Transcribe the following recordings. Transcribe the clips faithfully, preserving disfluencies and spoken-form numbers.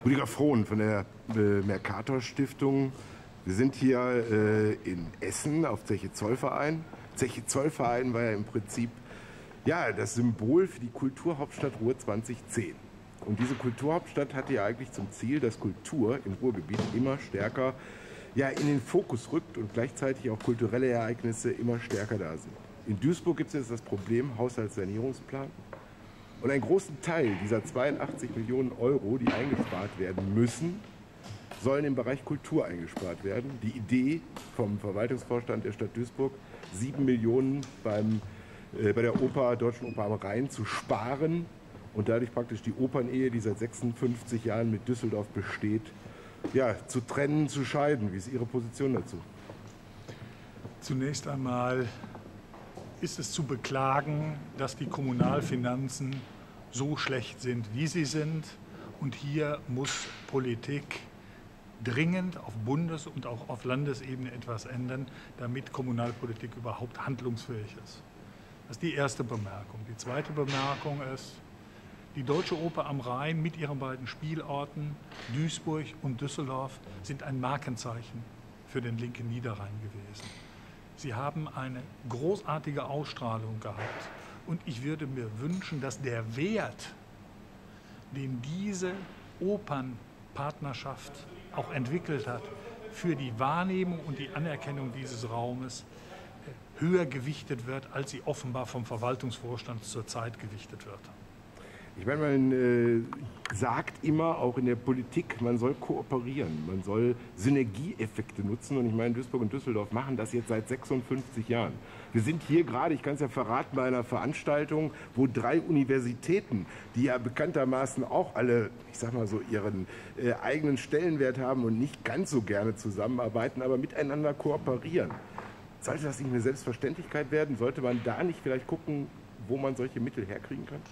Rüdiger Frohn von der äh, Mercator Stiftung. Wir sind hier äh, in Essen auf Zeche Zollverein. Zeche Zollverein war ja im Prinzip ja, das Symbol für die Kulturhauptstadt Ruhr zweitausendzehn. Und diese Kulturhauptstadt hatte ja eigentlich zum Ziel, dass Kultur im Ruhrgebiet immer stärker ja, in den Fokus rückt und gleichzeitig auch kulturelle Ereignisse immer stärker da sind. In Duisburg gibt es jetzt das Problem Haushaltssanierungsplan. Und einen großen Teil dieser zweiundachtzig Millionen Euro, die eingespart werden müssen, sollen im Bereich Kultur eingespart werden. Die Idee vom Verwaltungsvorstand der Stadt Duisburg, sieben Millionen beim, äh, bei der Oper, Deutschen Oper am Rhein zu sparen und dadurch praktisch die Opernehe, die seit sechsundfünfzig Jahren mit Düsseldorf besteht, ja, zu trennen, zu scheiden. Wie ist Ihre Position dazu? Zunächst einmal ist es zu beklagen, dass die Kommunalfinanzen so schlecht sind, wie sie sind. Und hier muss Politik dringend auf Bundes- und auch auf Landesebene etwas ändern, damit Kommunalpolitik überhaupt handlungsfähig ist. Das ist die erste Bemerkung. Die zweite Bemerkung ist, die Deutsche Oper am Rhein mit ihren beiden Spielorten, Duisburg und Düsseldorf, sind ein Markenzeichen für den linken Niederrhein gewesen. Sie haben eine großartige Ausstrahlung gehabt und ich würde mir wünschen, dass der Wert, den diese Opernpartnerschaft auch entwickelt hat, für die Wahrnehmung und die Anerkennung dieses Raumes höher gewichtet wird, als sie offenbar vom Verwaltungsvorstand zurzeit gewichtet wird. Ich meine, man äh, sagt immer, auch in der Politik, man soll kooperieren, man soll Synergieeffekte nutzen. Und ich meine, Duisburg und Düsseldorf machen das jetzt seit sechsundfünfzig Jahren. Wir sind hier gerade, ich kann es ja verraten, bei einer Veranstaltung, wo drei Universitäten, die ja bekanntermaßen auch alle, ich sag mal so, ihren äh, eigenen Stellenwert haben und nicht ganz so gerne zusammenarbeiten, aber miteinander kooperieren. Sollte das nicht eine Selbstverständlichkeit werden? Sollte man da nicht vielleicht gucken, wo man solche Mittel herkriegen kann?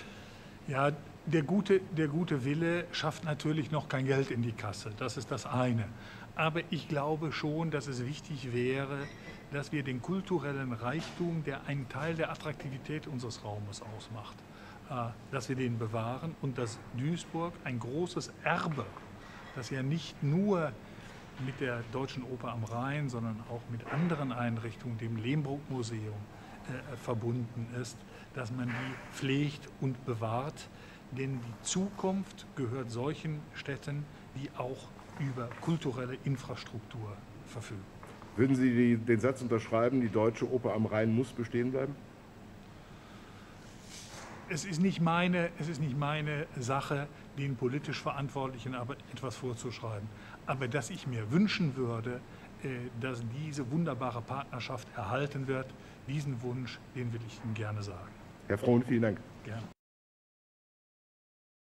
Ja, der gute, der gute Wille schafft natürlich noch kein Geld in die Kasse. Das ist das eine. Aber ich glaube schon, dass es wichtig wäre, dass wir den kulturellen Reichtum, der einen Teil der Attraktivität unseres Raumes ausmacht, dass wir den bewahren und dass Duisburg ein großes Erbe, das ja nicht nur mit der Deutschen Oper am Rhein, sondern auch mit anderen Einrichtungen, dem Lehmbruck-Museum, Äh, verbunden ist, dass man die pflegt und bewahrt. Denn die Zukunft gehört solchen Städten, die auch über kulturelle Infrastruktur verfügen. Würden Sie die, den Satz unterschreiben, die Deutsche Oper am Rhein muss bestehen bleiben? Es ist nicht meine, es ist nicht meine Sache, den politisch Verantwortlichen aber etwas vorzuschreiben. Aber dass ich mir wünschen würde, dass diese wunderbare Partnerschaft erhalten wird, diesen Wunsch, den will ich Ihnen gerne sagen. Herr Frohn, vielen Dank. Gerne.